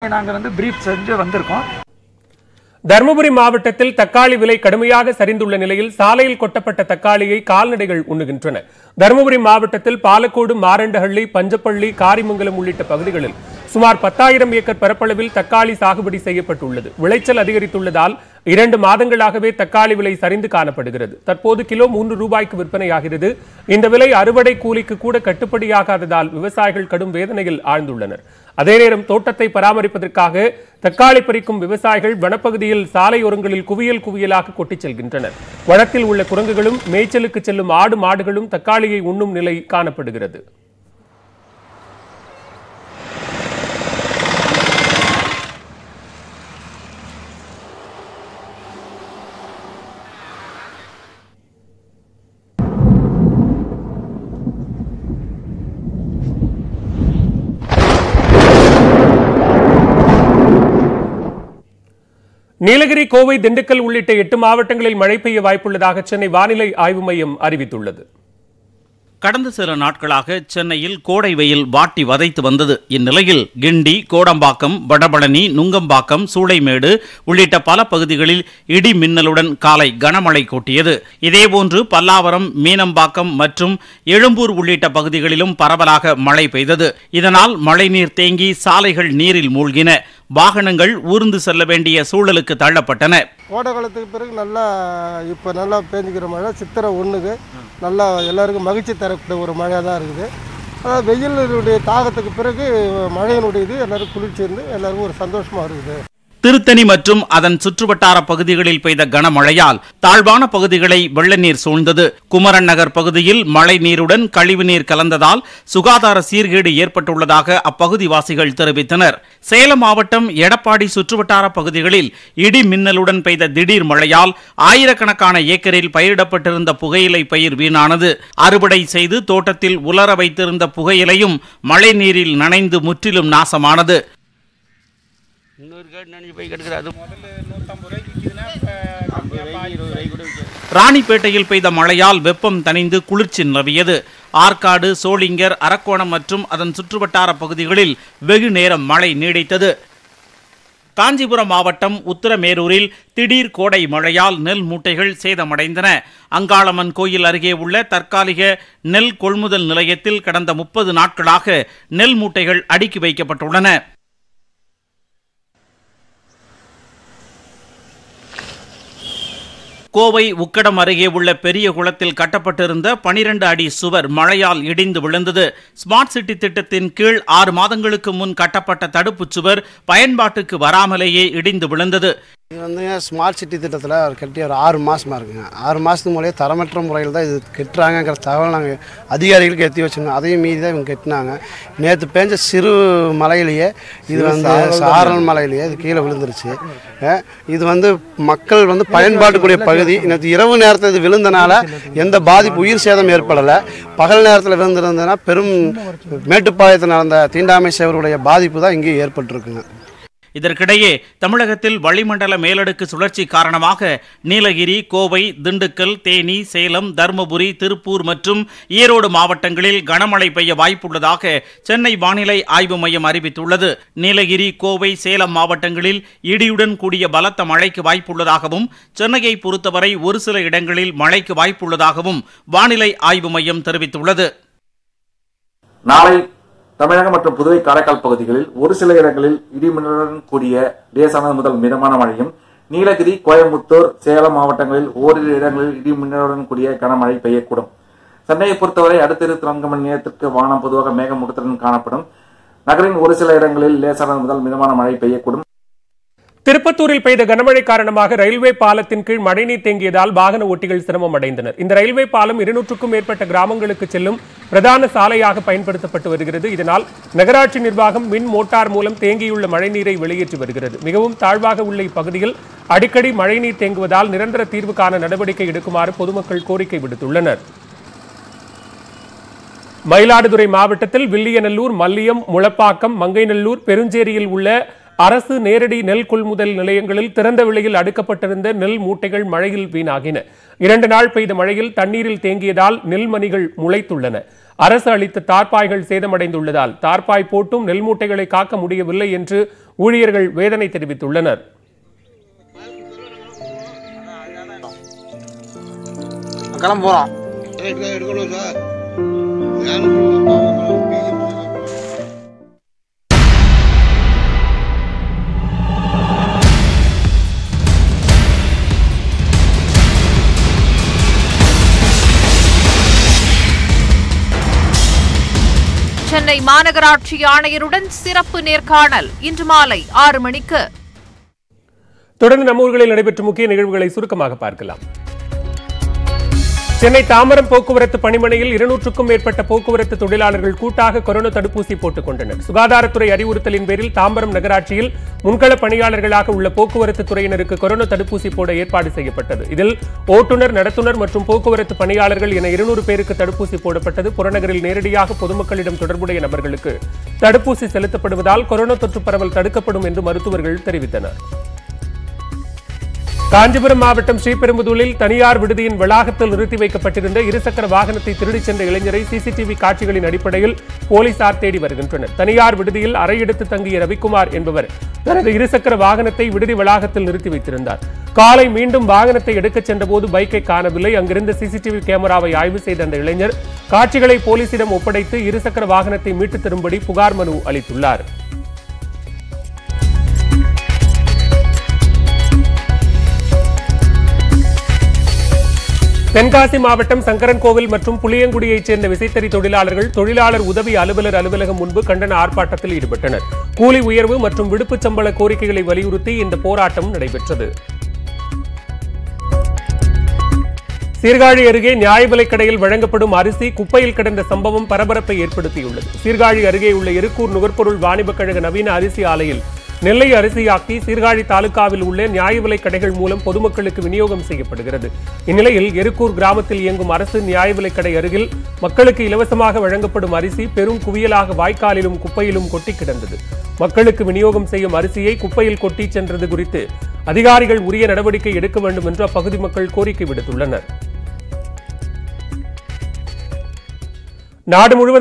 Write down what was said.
இங்கே நாங்கள் பிரீஃப் செஞ்சு வந்திருக்கோம். தருமபுரி மாவட்டத்தில் தக்காளி விலை கடுமையாக சரிந்துள்ள நிலையில் சாலையில் கொட்டப்பட்ட தக்காளியை கால்நடைகள் உண்ணுகின்றன. தருமபுரி மாவட்டத்தில் பாலக்கோடு, மாரண்டஹள்ளி, பஞ்சப்பள்ளி, காரிமங்கலம் உள்ளிட்ட பகுதிகளில் சுமார் 10,000 ஏக்கர் பரப்பளவில் தக்காளி சாகுபடி செய்யப்பட்டுள்ளது. விளைச்சல் அதிகரித்துள்ளதால் 2 மாதங்களாகவே தக்காளி விலை சரிந்து காணப்படுகிறது. தற்போது கிலோ 3 ரூபாய்க்கு விற்பனையாகிறது. இந்த விலை அறுவடை கூலிக்கு கூட கட்டுப்படியாகாததால் விவசாயிகள் கடும் வேதனையில் ஆழ்ந்துள்ளனர். அதே நேரம் தோட்டத்தை பராமரிப்பதற்காக தக்காளி பறிக்கும் விவசாயிகள் வனப்பகுதியில் சாலையோரங்களில் குவியல் குவியலாக கொட்டிச் செல்கின்றனர். வனத்தில் உள்ள குரங்குகளும் மேய்ச்சலுக்கு செல்லும் ஆடு மாடுகளும் தக்காளியை உண்ணும் நிலை காணப்படுகிறது. நீலகிரி, கோவை, திண்டுக்கல் உள்ளிட்ட 8 மாவட்டங்களில் மழை பெய்ய வாய்ப்புள்ளதாக சென்னை வானிலை ஆய்வு மையம் அறிவித்துள்ளது. கடந்த சில நாட்களாக சென்னையில் கோடை வெயில் வாட்டி வதைத்து வந்தது. இந்நிலையில் கிண்டி, கோடம்பாக்கம், வடபழனி, நுங்கம்பாக்கம், சூளைமேடு உள்ளிட்ட பல பகுதிகளில் இடி மின்னலுடன் காலை கனமழை கொட்டியது. இதேபோன்று பல்லாவரம், மீனம்பாக்கம் மற்றும் எழும்பூர் உள்ளிட்ட பகுதிகளிலும் பரவலாக மழை பெய்தது. இதனால் மழைநீர் தேங்கி சாலைகள் நீரில் மூழ்கின. வாகனங்கள் ஊர்ந்து செல்ல வேண்டிய சூழலுக்கு தள்ளப்பட்டன. கோடை காலத்துக்கு பிறகு இப்போ நல்லா பேஞ்சுக்கிற மழை சித்திரை 1க்கு நல்லா எல்லாருக்கும் மகிழ்ச்சி தரக்கூடிய ஒரு மழையாக தான் இருக்குது. அதாவது வெயிலுடைய தாகத்துக்கு பிறகு மழையினுடைய இது எல்லாரும் குளிர்ச்சி இருந்து எல்லாருக்கும் ஒரு சந்தோஷமாக இருக்குது. திருத்தணி மற்றும் அதன் சுற்றுவட்டார பகுதிகளில் பெய்த கனமழையால் தாழ்வான பகுதிகளை வெள்ள நீர் சூழ்ந்தது. குமரன் நகர் பகுதியில் மழை நீருடன் கழிவுநீர் கலந்ததால் சுகாதார சீர்கேடு ஏற்பட்டுள்ளதாக அப்பகுதிவாசிகள் தெரிவித்தனர். சேலம் மாவட்டம் எடப்பாடி சுற்றுவட்டார பகுதிகளில் இடி மின்னலுடன் பெய்த திடீர் மழையால் ஆயிரக்கணக்கான ஏக்கரில் பயிரிடப்பட்டிருந்த புகையிலை பயிர் வீணானது. அறுவடை செய்து தோட்டத்தில் உலர வைத்திருந்த புகையிலையும் மழை நீரில் நனைந்து முற்றிலும் நாசமானது. ராணிப்பேட்டையில் பெய்த மழையால் வெப்பம் தணிந்து குளிர்ச்சி நிலவியது. ஆற்காடு, சோளிங்கர், அரக்கோணம் மற்றும் அதன் சுற்றுவட்டார பகுதிகளில் வெகு நேரம் மழை நீடித்தது. காஞ்சிபுரம் மாவட்டம் உத்திரமேரூரில் திடீர் கோடை மழையால் நெல் மூட்டைகள் சேதமடைந்தன. அங்காளம்மன் கோயில் அருகே உள்ள தற்காலிக நெல் கொள்முதல் நிலையத்தில் கடந்த 30 நாட்களாக நெல் மூட்டைகள் அடுக்கி வைக்கப்பட்டுள்ளன. கோவை உக்கடம் அருகே உள்ள பெரிய குளத்தில் கட்டப்பட்டிருந்த 12 அடி சுவர் மழையால் இடிந்து விழுந்தது. ஸ்மார்ட் சிட்டி திட்டத்தின் கீழ் 6 மாதங்களுக்கு முன் கட்டப்பட்ட தடுப்பு சுவர் பயன்பாட்டுக்கு வராமலேயே இடிந்து விழுந்தது. இது ஸ்மார்ட் சிட்டி திட்டத்தில் கட்டி ஒரு 6 மாதமாக இருக்குங்க. 6 மாதத்துக்கு முறையே தரமற்ற முறையில் தான் இது கட்டுறாங்கிற தகவல் நாங்கள் அதிகாரிகளுக்கு எத்தி வச்சுருந்தோம். அதையும் மீறி தான் இவங்க கட்டினாங்க. நேற்று பேஞ்ச சிறு மலையிலேயே இது சாரல் மலையிலேயே இது கீழே விழுந்துருச்சு. இது மக்கள் பயன்பாட்டுக்குரிய பகுதி. நேற்று இரவு நேரத்தில் இது விழுந்தனால எந்த பாதிப்பு உயிர் சேதம் ஏற்படலை. பகல் நேரத்தில் விழுந்திருந்ததுன்னா பெரும் மேட்டுப்பாளையத்தில் நடந்த தீண்டாமை சேவருடைய பாதிப்பு தான் இங்கே ஏற்பட்டிருக்குங்க. இதற்கிடையே தமிழகத்தில் வளிமண்டல மேலடுக்கு சுழற்சி காரணமாக நீலகிரி, கோவை, திண்டுக்கல், தேனி, சேலம், தருமபுரி, திருப்பூர் மற்றும் ஈரோடு மாவட்டங்களில் கனமழை பெய்ய வாய்ப்புள்ளதாக சென்னை வானிலை ஆய்வு மையம் அறிவித்துள்ளது. நீலகிரி, கோவை, சேலம் மாவட்டங்களில் இடியுடன் கூடிய பலத்த மழைக்கு வாய்ப்புள்ளதாகவும் சென்னையை பொறுத்தவரை ஒரு சில இடங்களில் மழைக்கு வாய்ப்புள்ளதாகவும் வானிலை ஆய்வு மையம் தெரிவித்துள்ளது. நாளை தமிழகம் மற்றும் புதுவை, காரைக்கால் பகுதிகளில் ஒரு சில இடங்களில் இடிமின்னலுடன் கூடிய லேசானது முதல் மிதமான மழையும், நீலகிரி, கோயம்புத்தூர், சேலம் மாவட்டங்களில் ஓரிரு இடங்களில் இடிமின்னலுடன் கூடிய கனமழை பெய்யக்கூடும். சென்னையை பொறுத்தவரை அடுத்த 24 மணி நேரத்திற்கு வானம் பொதுவாக மேகமூட்டத்துடன் காணப்படும். நகரின் ஒரு சில இடங்களில் லேசானது முதல் மிதமான மழை பெய்யக்கூடும். திருப்பத்தூரில் பெய்த கனமழை காரணமாக ரயில்வே பாலத்தின் கீழ் மழைநீர் தேங்கியதால் வாகன ஓட்டிகள் சிரமம் அடைந்தனர். இந்த ரயில்வே பாலம் 200க்கும் மேற்பட்ட கிராமங்களுக்கு செல்லும் பிரதான சாலையாக பயன்படுத்தப்பட்டு வருகிறது. இதனால் நகராட்சி நிர்வாகம் மின் மோட்டார் மூலம் தேங்கியுள்ள மழைநீரை வெளியேற்றி வருகிறது. மிகவும் தாழ்வாக உள்ள இப்பகுதியில் அடிக்கடி மழைநீர் தேங்குவதால் நிரந்தர தீர்வு காண நடவடிக்கை எடுக்குமாறு பொதுமக்கள் கோரிக்கை விடுத்துள்ளனர். மயிலாடுதுறை மாவட்டத்தில் வில்லியநல்லூர், மல்லியம், முளப்பாக்கம், மங்கைநல்லூர், பெருஞ்சேரியில் உள்ள அரசு நேரடி நெல் கொள்முதல் நிலையங்களில் திறந்த வெளியில் அடுக்கப்பட்டிருந்த நெல் மூட்டைகள் மழையில் வீணாகின. 2 நாள் பெய்த மழையில் தண்ணீரில் தேங்கியதால் நெல்மணிகள் முளைத்துள்ளன. அரசு அளித்த தார்பாய்கள் சேதமடைந்துள்ளதால் தார்பாய் போட்டும் நெல் மூட்டைகளை காக்க முடியவில்லை என்று ஊழியர்கள் வேதனை தெரிவித்துள்ளனர். சென்னை மாநகராட்சி ஆணையருடன் சிறப்பு நேர்காணல் இன்று மாலை 6 மணிக்கு. தொடர்ந்து நம்ம ஊர்களில் நடைபெற்ற முக்கிய நிகழ்வுகளை சுருக்கமாக பார்க்கலாம். சென்னை தாம்பரம் போக்குவரத்து பணிமனையில் 200க்கும் மேற்பட்ட போக்குவரத்து தொழிலாளர்கள் கூட்டாக கொரோனா தடுப்பூசி போட்டுக் கொண்டனர். சுகாதாரத்துறை அறிவுறுத்தலின் பேரில் தாம்பரம் நகராட்சியில் முன்கள பணியாளர்களாக உள்ள போக்குவரத்து துறையினருக்கு கொரோனா தடுப்பூசி போட ஏற்பாடு செய்யப்பட்டது. இதில் ஓட்டுநர், நடத்துனர் மற்றும் போக்குவரத்து பணியாளர்கள் என 200 பேருக்கு தடுப்பூசி போடப்பட்டது. புறநகரில் நேரடியாக பொதுமக்களிடம் தொடர்புடைய நபர்களுக்கு தடுப்பூசி செலுத்தப்படுவதால் கொரோனா தொற்று பரவல் தடுக்கப்படும் என்று மருத்துவர்கள் தெரிவித்தனர். காஞ்சிபுரம் மாவட்டம் ஸ்ரீபெரும்புதூரில் தனியார் விடுதியின் வளாகத்தில் நிறுத்தி வைக்கப்பட்டிருந்த இருசக்கர வாகனத்தை திருடிச் சென்ற இளைஞரை சிசிடிவி காட்சிகளின் அடிப்படையில் போலீசார் தேடி வருகின்றனர். தனியார் விடுதியில் அறை எடுத்து தங்கிய ரவிக்குமார் என்பவர் தனது இருசக்கர வாகனத்தை விடுதி வளாகத்தில் நிறுத்தி வைத்திருந்தார். காலை மீண்டும் வாகனத்தை எடுக்கச் சென்றபோது பைக்கை காணவில்லை. அங்கிருந்த சிசிடிவி கேமராவை ஆய்வு செய்த அந்த இளைஞர் காட்சிகளை போலீசிடம் ஒப்படைத்து இருசக்கர வாகனத்தை மீட்டுத் தரும்படி புகார் மனு அளித்துள்ளார். தென்காசி மாவட்டம் சங்கரன்கோவில் மற்றும் புளியங்குடியைச் சேர்ந்த விசைத்தறி தொழிலாளர்கள் தொழிலாளர் உதவி அலுவலர் அலுவலகம் முன்பு கண்டன ஆர்ப்பாட்டத்தில் ஈடுபட்டனர். கூலி உயர்வு மற்றும் விடுப்புச் சம்பள கோரிக்கைகளை வலியுறுத்தி இந்த போராட்டம் நடைபெற்றது. சீர்காழி அருகே நியாய விலைக் கடையில் வழங்கப்படும் அரிசி குப்பையில் கிடந்த சம்பவம் பரபரப்பை ஏற்படுத்தியுள்ளது. சீர்காழி அருகே உள்ள எருக்கூர் நுகர்பொருள் வாணிபக் கழக நவீன அரிசி ஆலையில் நெல்லை அரிசியாக்கி சீர்காழி தாலுகாவில் உள்ள நியாய விலைக் கடைகள் மூலம் பொதுமக்களுக்கு விநியோகம் செய்யப்படுகிறது. இந்நிலையில் எருக்கூர் கிராமத்தில் இயங்கும் அரசு நியாய விலைக் கடை அருகில் மக்களுக்கு இலவசமாக வழங்கப்படும் அரிசி பெரும் குவியலாக வாய்க்காலிலும் குப்பையிலும் கொட்டி கிடந்தது. மக்களுக்கு விநியோகம் செய்யும் அரிசியை குப்பையில் கொட்டி சென்றது குறித்து அதிகாரிகள் உரிய நடவடிக்கை எடுக்க வேண்டும் என்று அப்பகுதி மக்கள் கோரிக்கை விடுத்துள்ளனர். நாடு முழுவதும்